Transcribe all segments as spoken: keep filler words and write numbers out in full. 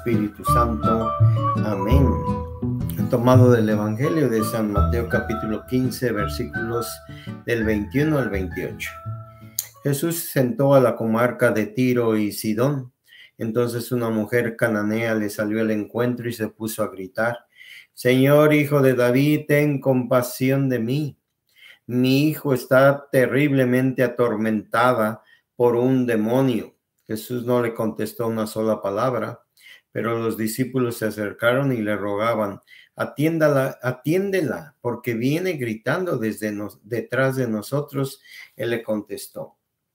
Espíritu Santo. Amén. Tomado del Evangelio de San Mateo capítulo quince, versículos del veintiuno al veintiocho. Jesús se sentó a la comarca de Tiro y Sidón. Entonces una mujer cananea le salió al encuentro y se puso a gritar: Señor, hijo de David, ten compasión de mí. Mi hijo está terriblemente atormentada por un demonio. Jesús no le contestó una sola palabra, pero los discípulos se acercaron y le rogaban: Atiéndala, atiéndela, porque viene gritando desde nos, detrás de nosotros. Él le contestó: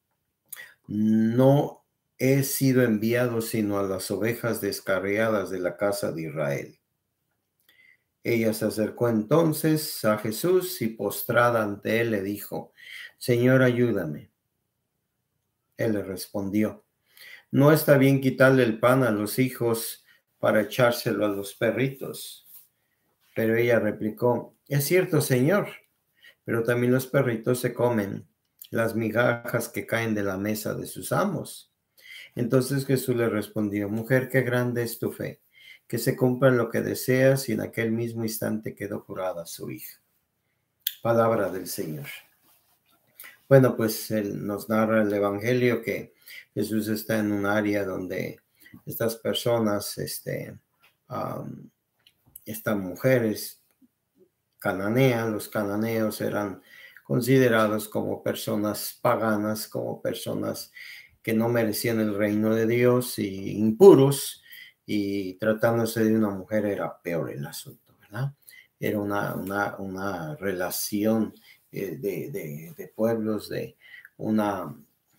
No he sido enviado sino a las ovejas descarriadas de la casa de Israel. Ella se acercó entonces a Jesús y postrada ante él le dijo: Señor, ayúdame. Él le respondió: No está bien quitarle el pan a los hijos para echárselo a los perritos. Pero ella replicó: Es cierto, Señor, pero también los perritos se comen las migajas que caen de la mesa de sus amos. Entonces Jesús le respondió: Mujer, qué grande es tu fe, que se cumpla lo que deseas, y en aquel mismo instante quedó curada su hija. Palabra del Señor. Bueno, pues él nos narra el Evangelio que Jesús está en un área donde estas personas, este, um, estas mujeres cananeas, los cananeos eran considerados como personas paganas, como personas que no merecían el reino de Dios y impuros, y tratándose de una mujer era peor el asunto, ¿verdad? Era una, una, una relación eh, de, de, de pueblos, de una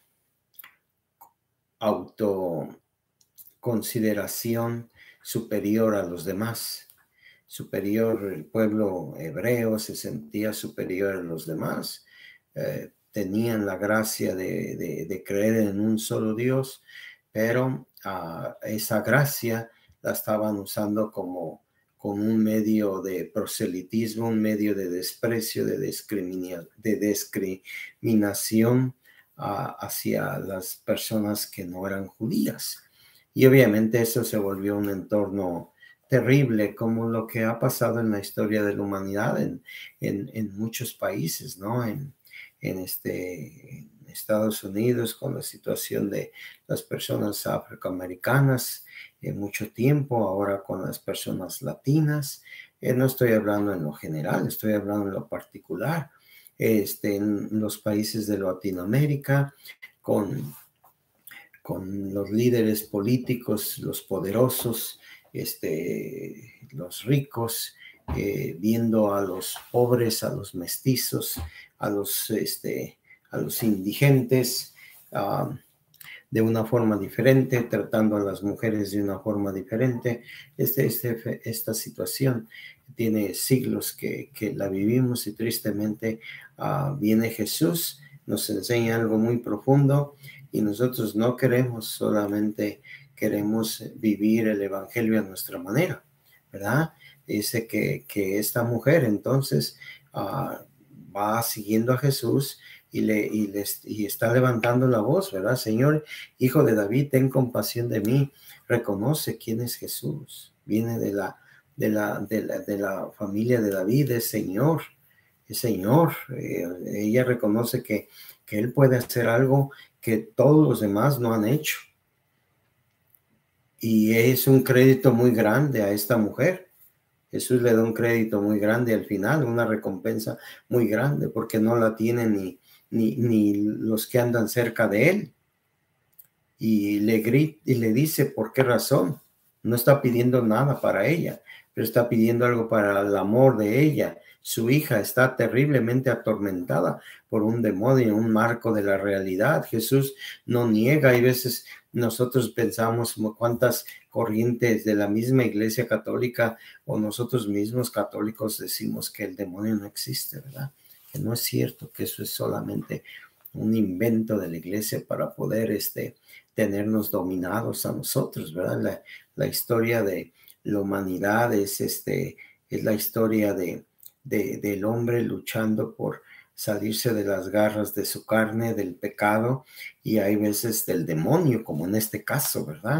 autoconsideración superior a los demás. Superior, el pueblo hebreo se sentía superior a los demás. Eh, tenían la gracia de, de, de creer en un solo Dios, pero uh, esa gracia la estaban usando como, como un medio de proselitismo, un medio de desprecio, de, discrimina, de discriminación uh, hacia las personas que no eran judías. Y obviamente eso se volvió un entorno terrible, como lo que ha pasado en la historia de la humanidad en, en, en muchos países, ¿no? En, en, este, en Estados Unidos, con la situación de las personas afroamericanas en mucho tiempo, ahora con las personas latinas. Eh, no estoy hablando en lo general, estoy hablando en lo particular. Este, en los países de Latinoamérica, con, con los líderes políticos, los poderosos, Este, los ricos, eh, viendo a los pobres, a los mestizos, a los, este, a los indigentes uh, de una forma diferente, tratando a las mujeres de una forma diferente. Este, este, esta situación tiene siglos que, que la vivimos, y tristemente uh, viene Jesús, nos enseña algo muy profundo, y nosotros no queremos solamente queremos vivir el evangelio a nuestra manera, ¿verdad? Dice que, que esta mujer entonces uh, va siguiendo a Jesús y, le, y, les, y está levantando la voz, ¿verdad? Señor, hijo de David, ten compasión de mí. Reconoce quién es Jesús. Viene de la, de la, de la, de la familia de David, es Señor, es Señor. Eh, ella reconoce que, que Él puede hacer algo que todos los demás no han hecho. Y es un crédito muy grande a esta mujer. Jesús le da un crédito muy grande al final, una recompensa muy grande, porque no la tienen ni, ni, ni los que andan cerca de él. Y le grita y le dice por qué razón. No está pidiendo nada para ella, pero está pidiendo algo para el amor de ella. Su hija está terriblemente atormentada por un demonio, un marco de la realidad. Jesús no niega. Hay veces nosotros pensamos cuántas corrientes de la misma Iglesia Católica o nosotros mismos católicos decimos que el demonio no existe, ¿verdad? Que no es cierto, que eso es solamente un invento de la Iglesia para poder este, tenernos dominados a nosotros, ¿verdad? La, la historia de la humanidad es, este, es la historia de, de, del hombre luchando por salirse de las garras de su carne, del pecado, y hay veces del demonio, como en este caso, ¿verdad?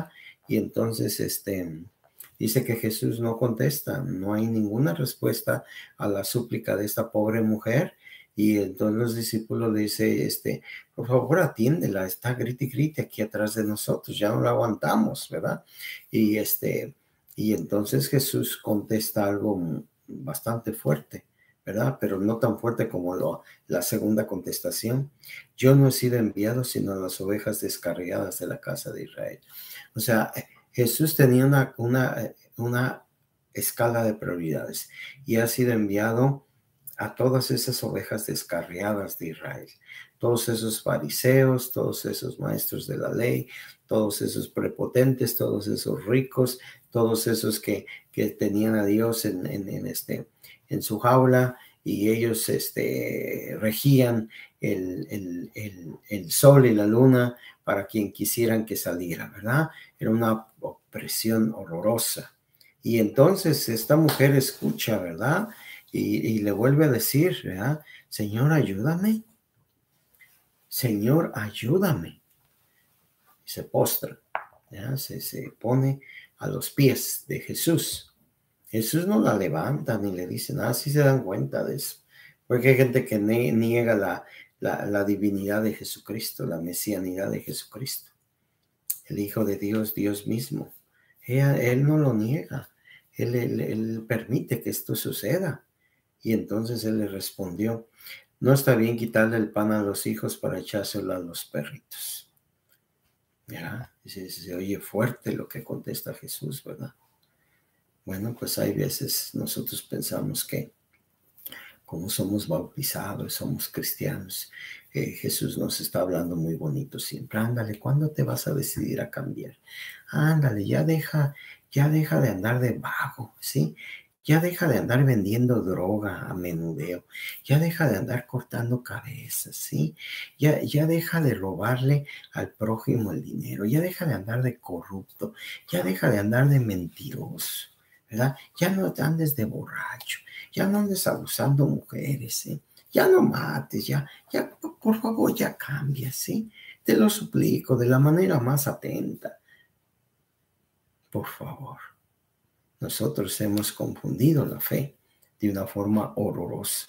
Y entonces, este, dice que Jesús no contesta, no hay ninguna respuesta a la súplica de esta pobre mujer. Y entonces los discípulos le dicen, este, por favor atiéndela, está grite y grite aquí atrás de nosotros, ya no la aguantamos, ¿verdad? Y este, y entonces Jesús contesta algo bastante fuerte, ¿verdad? Pero no tan fuerte como lo, la segunda contestación. Yo no he sido enviado sino a las ovejas descarriadas de la casa de Israel. O sea, Jesús tenía una, una, una escala de prioridades y ha sido enviado a todas esas ovejas descarriadas de Israel, todos esos fariseos, todos esos maestros de la ley, todos esos prepotentes, todos esos ricos, todos esos que, que tenían a Dios en, en, en, este, en su jaula y ellos este, regían el, el, el, el sol y la luna para quien quisieran que saliera, ¿verdad? Era una opresión horrorosa. Y entonces esta mujer escucha, ¿verdad? Y, y le vuelve a decir, ¿verdad? Señor, ayúdame. Señor, ayúdame. Y se postra, ¿verdad? Se, se pone a los pies de Jesús. Jesús no la levanta ni le dice nada, si se dan cuenta de eso. Porque hay gente que ne niega la, la, la divinidad de Jesucristo, la mesianidad de Jesucristo. El Hijo de Dios, Dios mismo. Ella, él no lo niega. Él, él, él permite que esto suceda. Y entonces él le respondió, no está bien quitarle el pan a los hijos para echárselo a los perritos. Ya, se, se oye fuerte lo que contesta Jesús, ¿verdad? Bueno, pues hay veces nosotros pensamos que como somos bautizados, somos cristianos, eh, Jesús nos está hablando muy bonito siempre. Ándale, ¿cuándo te vas a decidir a cambiar? Ándale, ya deja, ya deja de andar de vago, ¿sí? Ya deja de andar vendiendo droga a menudeo. Ya deja de andar cortando cabezas, ¿sí? Ya, ya deja de robarle al prójimo el dinero. Ya deja de andar de corrupto. Ya deja de andar de mentiroso, ¿verdad? Ya no andes de borracho. Ya no andes abusando mujeres, ¿sí? Ya no mates, ya, ya, por favor, ya cambia, ¿sí? Te lo suplico de la manera más atenta. Por favor. Nosotros hemos confundido la fe de una forma horrorosa.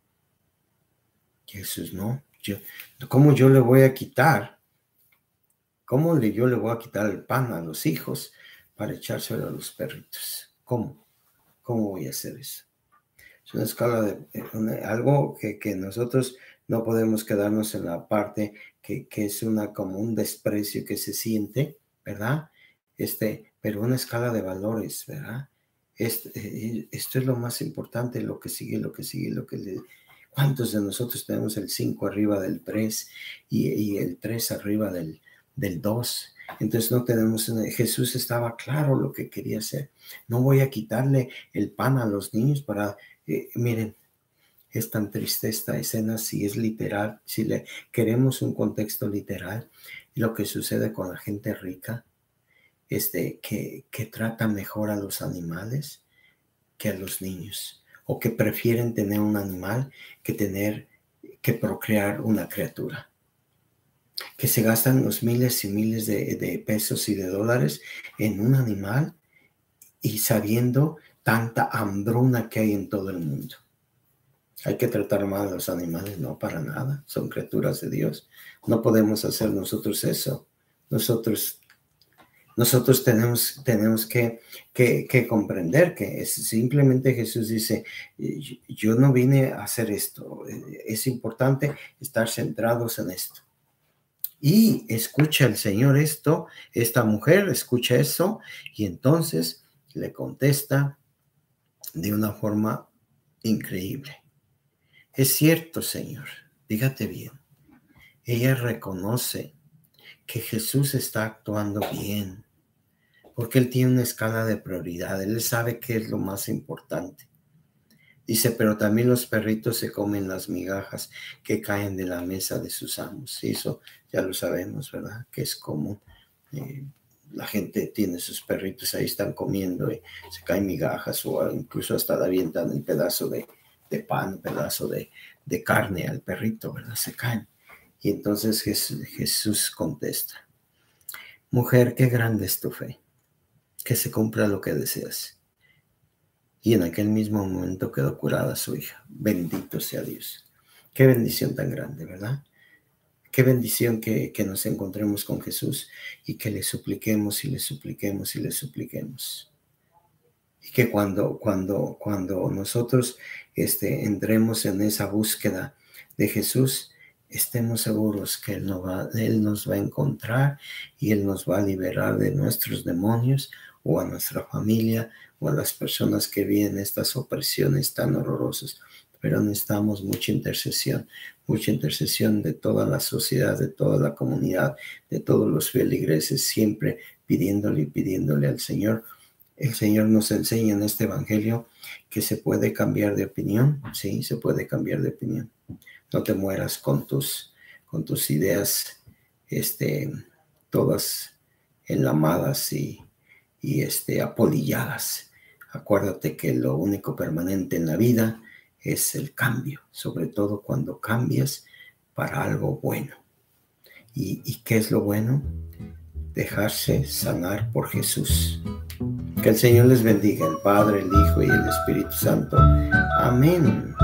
Jesús, no. Yo, ¿cómo yo le voy a quitar? ¿Cómo le, yo le voy a quitar el pan a los hijos para echárselo a los perritos? ¿Cómo? ¿Cómo voy a hacer eso? Es una escala de una, algo que, que nosotros no podemos quedarnos en la parte que, que es una, como un desprecio que se siente, ¿verdad? Este, pero una escala de valores, ¿verdad? Este, esto es lo más importante, lo que sigue, lo que sigue, lo que le... ¿Cuántos de nosotros tenemos el cinco arriba del tres y, y el tres arriba del, del dos? Entonces no tenemos, Jesús estaba claro lo que quería hacer. No voy a quitarle el pan a los niños para, eh, miren, es tan triste esta escena si es literal, si le queremos un contexto literal, lo que sucede con la gente rica, este, que, que trata mejor a los animales que a los niños, o que prefieren tener un animal que tener, que procrear una criatura, que se gastan los miles y miles de, de pesos y de dólares en un animal y sabiendo tanta hambruna que hay en todo el mundo. Hay que tratar mal a los animales, no, para nada, son criaturas de Dios. No podemos hacer nosotros eso. Nosotros, nosotros tenemos, tenemos que, que, que comprender que es, simplemente Jesús dice, yo no vine a hacer esto. Es importante estar centrados en esto. Y escucha el Señor esto, esta mujer escucha eso y entonces le contesta de una forma increíble. Es cierto, Señor, fíjate bien. Ella reconoce que Jesús está actuando bien, porque Él tiene una escala de prioridad. Él sabe qué es lo más importante. Dice, pero también los perritos se comen las migajas que caen de la mesa de sus amos. Y eso ya lo sabemos, ¿verdad? Que es común. Eh, la gente tiene sus perritos, ahí están comiendo y se caen migajas o incluso hasta le avientan un pedazo de, de pan, un pedazo de, de carne al perrito, ¿verdad? Se caen. Y entonces Jesús, Jesús contesta, mujer, qué grande es tu fe, que se cumpla lo que deseas. Y en aquel mismo momento quedó curada su hija. Bendito sea Dios. Qué bendición tan grande, ¿verdad? Qué bendición que, que nos encontremos con Jesús y que le supliquemos y le supliquemos y le supliquemos. Y que cuando, cuando, cuando nosotros este, entremos en esa búsqueda de Jesús, estemos seguros que Él, no va, Él nos va a encontrar y Él nos va a liberar de nuestros demonios o a nuestra familia o a las personas que viven estas opresiones tan horrorosas. Pero necesitamos mucha intercesión, mucha intercesión de toda la sociedad, de toda la comunidad, de todos los feligreses, siempre pidiéndole y pidiéndole al Señor. El Señor nos enseña en este evangelio que se puede cambiar de opinión. Sí, se puede cambiar de opinión. No te mueras con tus, con tus ideas este, todas enlamadas y, y este, apolilladas. Acuérdate que lo único permanente en la vida es el cambio, sobre todo cuando cambias para algo bueno. ¿Y, y qué es lo bueno? Dejarse sanar por Jesús. Que el Señor les bendiga, el Padre, el Hijo y el Espíritu Santo. Amén.